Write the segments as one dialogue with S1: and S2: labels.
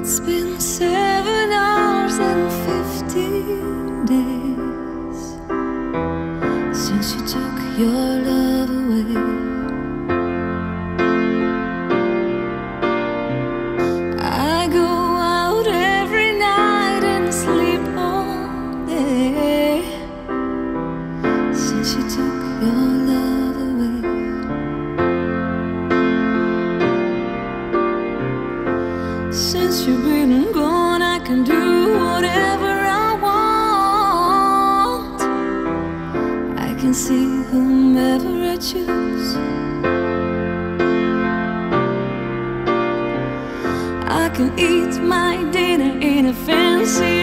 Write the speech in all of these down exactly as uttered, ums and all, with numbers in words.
S1: It's been seven hours and fifteen days since you took your love away. I go out every night and sleep all day since you took your love away. Since you've been gone, I can do whatever I want. I can see whomever I choose. I can eat my dinner in a fancy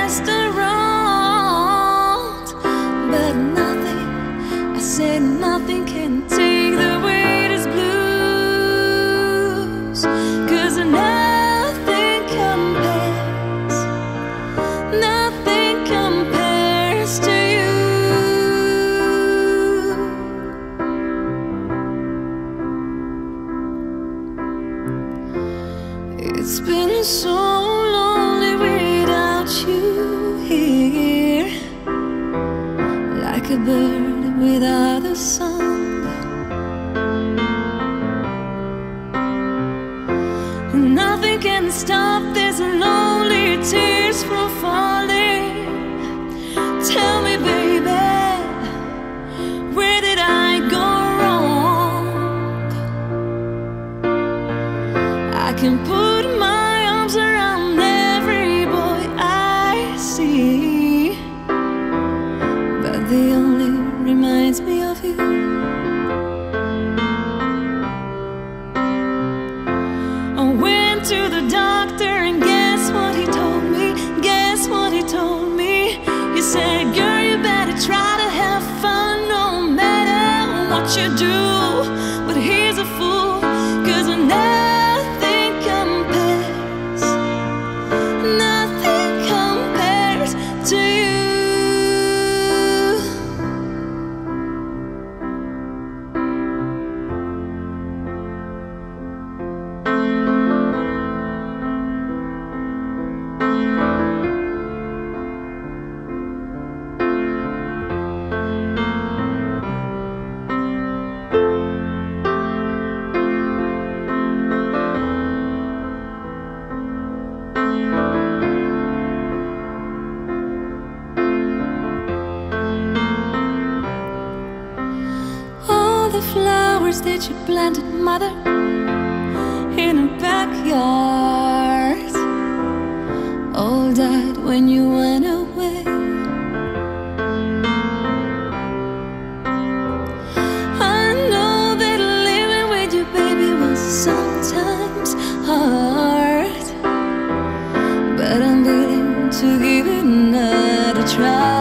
S1: restaurant, but nothing, I said nothing can take the weight blues. 'Cause I know nothing compares to you. It's been so lonely without you here, like a bird without a song. Nothing can stop these lonely tears from falling. Tell me, baby, where did I go wrong? I can put my arms around every boy I see, but they only reminds me of you. I went to the doctor and guess what he told me? Guess what he told me? He said, girl, you better try to have fun no matter what you do. But he's a fool, 'cause nothing compares, nothing compares to you. The flowers that you planted, mother, in a backyard, all died when you went away. I know that living with you, baby, was sometimes hard, but I'm willing to give it another try.